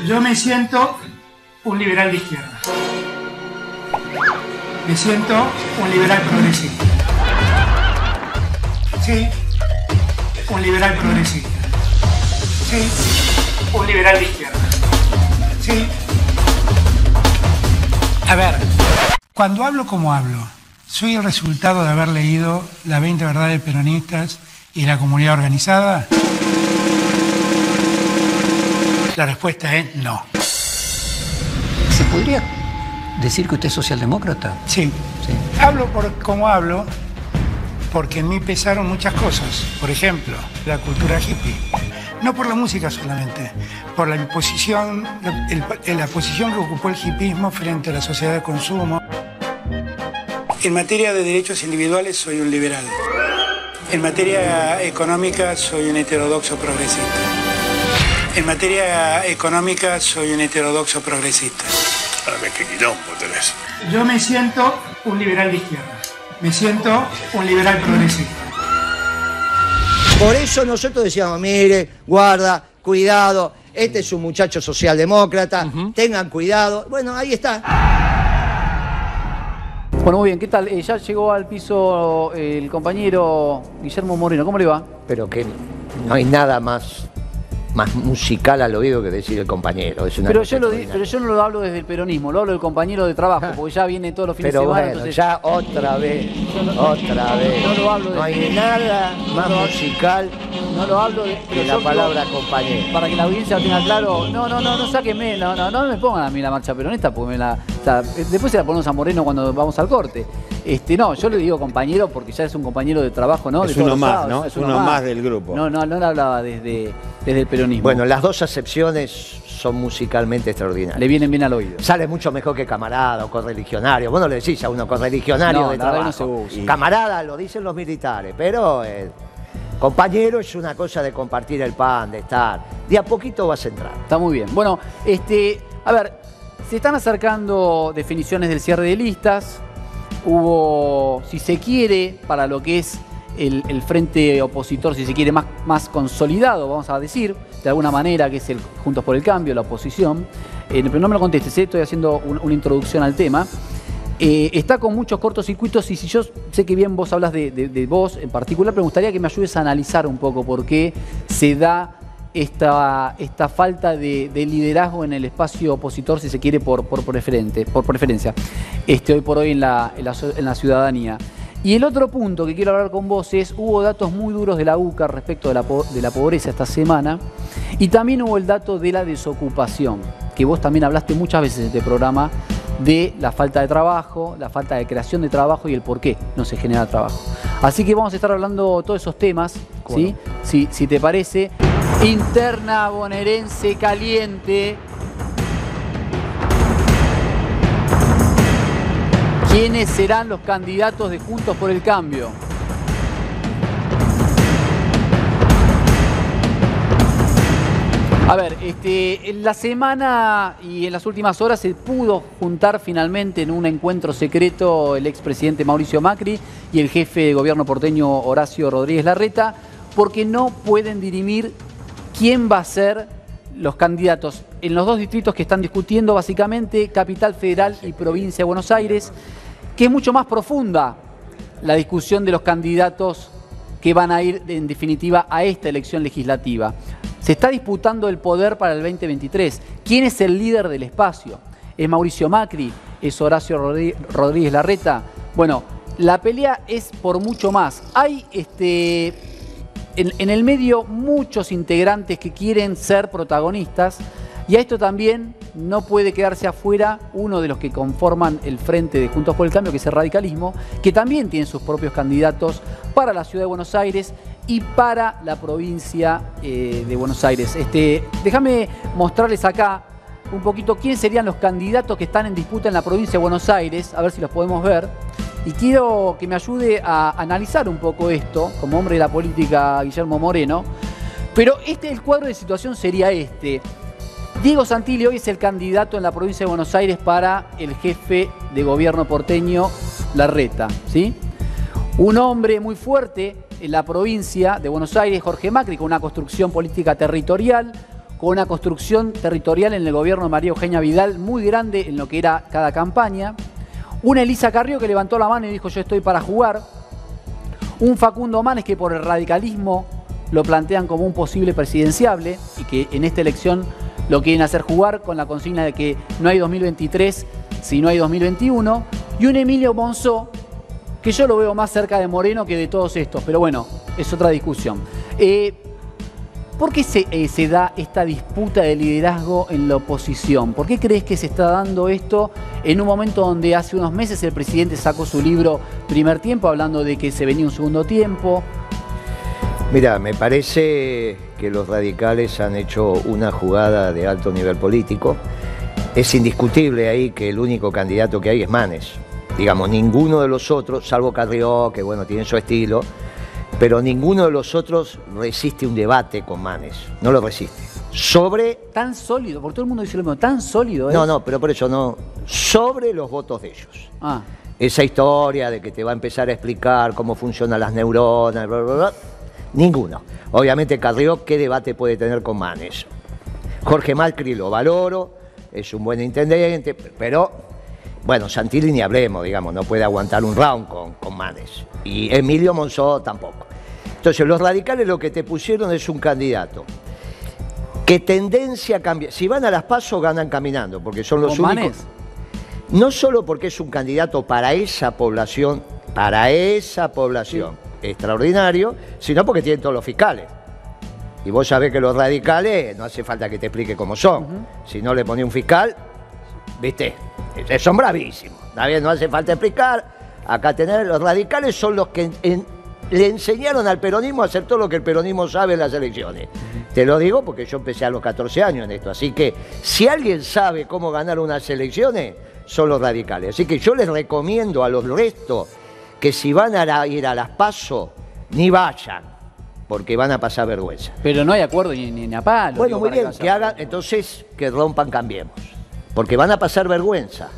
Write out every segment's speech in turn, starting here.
Yo me siento un liberal de izquierda. Me siento un liberal progresista. Sí, un liberal progresista. Sí, un liberal de izquierda. Sí. A ver, cuando hablo como hablo, ¿soy el resultado de haber leído las 20 verdades peronistas y la comunidad organizada? La respuesta es no. ¿Se podría decir que usted es socialdemócrata? Sí. Hablo como hablo porque en mí pesaron muchas cosas. Por ejemplo, la cultura hippie. No por la música solamente, por la imposición, la posición que ocupó el hippismo frente a la sociedad de consumo. En materia de derechos individuales soy un liberal. En materia económica soy un heterodoxo progresista. En materia económica soy un heterodoxo progresista. A ver qué quilombo tenés. Yo me siento un liberal de izquierda. Me siento un liberal progresista. Por eso nosotros decíamos, mire, guarda, cuidado, este es un muchacho socialdemócrata, tengan cuidado. Bueno, ahí está. Bueno, muy bien, ¿qué tal? Ya llegó al piso el compañero Guillermo Moreno, ¿cómo le va? Pero que no hay nada más musical al oído que decir el compañero. Es una pero yo no lo hablo desde el peronismo, lo hablo del compañero de trabajo, porque ya viene todos los fines de semana. Pero bueno, entonces, ya otra vez. No lo hablo no hay nada más musical no lo hablo que la palabra compañero. Para que la audiencia tenga claro, no sáquenme, no me pongan a mí la marcha peronista, porque después se la ponemos a Moreno cuando vamos al corte. No, yo le digo compañero porque ya es un compañero de trabajo, ¿no? Es uno más, ¿no? Es uno más del grupo. No le hablaba desde el peronismo. Bueno, las dos acepciones son musicalmente extraordinarias. Le vienen bien al oído. Sale mucho mejor que camarada o correligionario. Vos no le decís a uno correligionario de trabajo. No se usa. Camarada lo dicen los militares, pero compañero es una cosa de compartir el pan, de estar. De a poquito vas a entrar. Está muy bien. Bueno, a ver, se están acercando definiciones del cierre de listas. Hubo, si se quiere, para lo que es el frente opositor, si se quiere, más consolidado, vamos a decir, de alguna manera, que es el Juntos por el Cambio, la oposición. Pero no me lo contestes, estoy haciendo una introducción al tema. Está con muchos cortocircuitos y si yo sé que bien vos hablas de vos en particular, pero me gustaría que me ayudes a analizar un poco por qué se da esta falta de liderazgo en el espacio opositor, si se quiere, por preferencia, hoy por hoy en la ciudadanía. Y el otro punto que quiero hablar con vos es, hubo datos muy duros de la UCA respecto de la pobreza esta semana, y también hubo el dato de la desocupación, que vos también hablaste muchas veces en este programa, de la falta de trabajo, la falta de creación de trabajo y el por qué no se genera trabajo. Así que vamos a estar hablando todos esos temas, ¿sí? Si te parece. Interna bonaerense caliente. ¿Quiénes serán los candidatos de Juntos por el Cambio? A ver, en la semana y en las últimas horas se pudo juntar finalmente en un encuentro secreto el expresidente Mauricio Macri y el jefe de gobierno porteño Horacio Rodríguez Larreta, porque no pueden dirimir quién va a ser los candidatos en los dos distritos que están discutiendo, básicamente Capital Federal y Provincia de Buenos Aires, que es mucho más profunda la discusión de los candidatos que van a ir en definitiva a esta elección legislativa. Se está disputando el poder para el 2023. ¿Quién es el líder del espacio? ¿Es Mauricio Macri? ¿Es Horacio Rodríguez Larreta? Bueno, la pelea es por mucho más. Hay en el medio muchos integrantes que quieren ser protagonistas, y a esto también no puede quedarse afuera uno de los que conforman el frente de Juntos por el Cambio, que es el radicalismo, que también tiene sus propios candidatos para la ciudad de Buenos Aires y para la provincia de Buenos Aires. Déjame mostrarles acá un poquito quiénes serían los candidatos que están en disputa en la provincia de Buenos Aires, a ver si los podemos ver. Y quiero que me ayude a analizar un poco esto, como hombre de la política Guillermo Moreno. Pero el cuadro de situación sería este. Diego Santilli hoy es el candidato en la provincia de Buenos Aires para el jefe de gobierno porteño Larreta, ¿sí? Un hombre muy fuerte en la provincia de Buenos Aires, Jorge Macri, con una construcción política territorial. con una construcción territorial en el gobierno de María Eugenia Vidal muy grande en lo que era cada campaña. Una Elisa Carrió que levantó la mano y dijo yo estoy para jugar. Un Facundo Manes que por el radicalismo lo plantean como un posible presidenciable y que en esta elección lo quieren hacer jugar con la consigna de que no hay 2023 si no hay 2021. Y un Emilio Monzó que yo lo veo más cerca de Moreno que de todos estos, pero bueno, es otra discusión. ¿Por qué se da esta disputa de liderazgo en la oposición? ¿Por qué crees que se está dando esto en un momento donde hace unos meses el presidente sacó su libro Primer Tiempo, hablando de que se venía un segundo tiempo? Mira, me parece que los radicales han hecho una jugada de alto nivel político. Es indiscutible ahí que el único candidato que hay es Manes. Digamos, ninguno de los otros, salvo Carrió, que bueno, tiene su estilo, pero ninguno de los otros resiste un debate con Manes, no lo resiste. Sobre... Tan sólido, porque todo el mundo dice lo mismo, tan sólido es. No, pero por eso no, sobre los votos de ellos. Esa historia de que te va a empezar a explicar cómo funcionan las neuronas, bla, bla, bla, ninguno. Obviamente Carrió, ¿qué debate puede tener con Manes? Jorge Macri lo valoro, es un buen intendente, pero... Bueno, Santilli ni hablemos, digamos, no puede aguantar un round con Manes. Y Emilio Monzó tampoco. Entonces, los radicales lo que te pusieron es un candidato. ¿Qué tendencia cambia? Si van a las PASO, ganan caminando, porque son los únicos. Manes? No solo porque es un candidato para esa población extraordinario, sino porque tienen todos los fiscales. Y vos sabés que los radicales, no hace falta que te explique cómo son. Si no le ponés un fiscal, ¿viste? Son bravísimos, no hace falta explicar. Acá los radicales son los que le enseñaron al peronismo a hacer todo lo que el peronismo sabe en las elecciones. Te lo digo porque yo empecé a los 14 años en esto, así que si alguien sabe cómo ganar unas elecciones, son los radicales. Así que yo les recomiendo a los restos que si van a ir a las PASO, ni vayan, porque van a pasar vergüenza. Pero no hay acuerdo ni a palo. Bueno, muy bien, que hagan, entonces que rompan Cambiemos. Porque van a pasar vergüenza.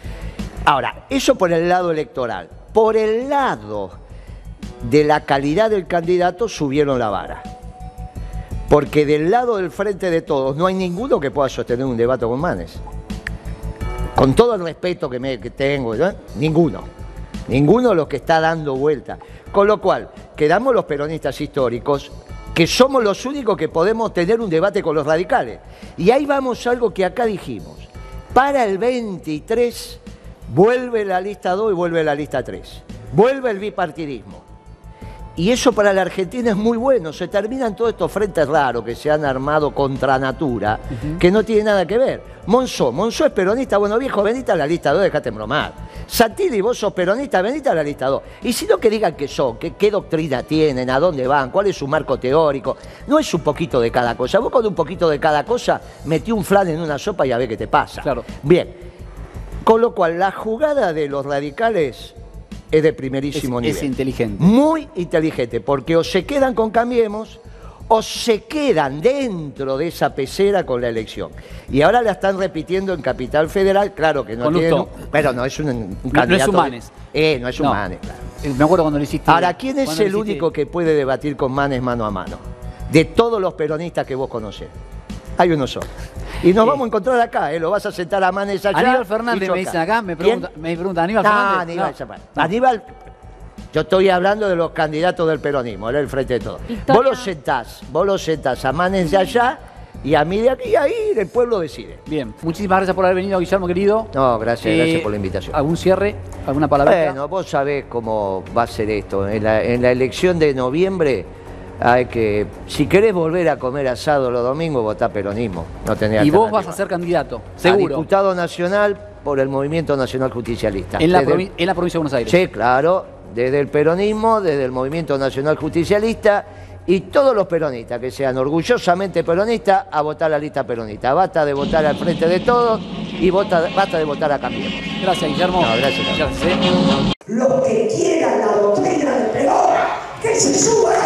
Ahora, eso por el lado electoral. Por el lado de la calidad del candidato subieron la vara. Porque del lado del Frente de Todos no hay ninguno que pueda sostener un debate con Manes. Con todo el respeto que tengo, ¿no? Ninguno. Ninguno de los que está dando vuelta. Con lo cual, quedamos los peronistas históricos, que somos los únicos que podemos tener un debate con los radicales. Y ahí vamos a algo que acá dijimos. Para el 23 vuelve la lista 2 y vuelve la lista 3. Vuelve el bipartidismo. Y eso para la Argentina es muy bueno. Se terminan todos estos frentes raros que se han armado contra natura, que no tienen nada que ver. Monzó es peronista. Bueno, viejo, venite a la lista 2, dejate bromar. Santilli, vos sos peronista, venite a la lista 2. Y si no, que digan qué son, qué doctrina tienen, a dónde van, cuál es su marco teórico. No es un poquito de cada cosa. Vos con un poquito de cada cosa metí un flan en una sopa y a ver qué te pasa. Claro. Bien. Con lo cual, la jugada de los radicales es de primerísimo nivel. Es inteligente. Muy inteligente, porque o se quedan con Cambiemos o se quedan dentro de esa pecera con la elección. Y ahora la están repitiendo en Capital Federal, claro que no tiene... Pero no es un candidato... No es Manes. No es Manes, claro. Me acuerdo cuando lo hiciste... Ahora, ¿quién es el único que puede debatir con Manes mano a mano? De todos los peronistas que vos conocés. Hay uno solo. Y nos vamos a encontrar acá, lo vas a sentar a Manes allá. Aníbal Fernández me dicen acá, me pregunta Aníbal Fernández. Aníbal, yo estoy hablando de los candidatos del peronismo, era el Frente de Todos. Vos lo sentás a Manes de allá y a mí de aquí, y ahí el pueblo decide. Bien, muchísimas gracias por haber venido, Guillermo, querido. No, gracias por la invitación. ¿Algún cierre? ¿Alguna palabra? Bueno, vos sabés cómo va a ser esto. En la elección de noviembre hay que, si querés volver a comer asado los domingos, votá peronismo. No tenés y vos vas a ser candidato, seguro. A diputado nacional por el Movimiento Nacional Justicialista. En la provincia de Buenos Aires. Sí, claro, desde el peronismo, desde el Movimiento Nacional Justicialista, y todos los peronistas que sean orgullosamente peronistas a votar la lista peronista. Basta de votar al Frente de Todos y basta de votar a Cambiemos. Gracias, Guillermo. No, gracias. Los que quieran la doctrina del Perón, que se suban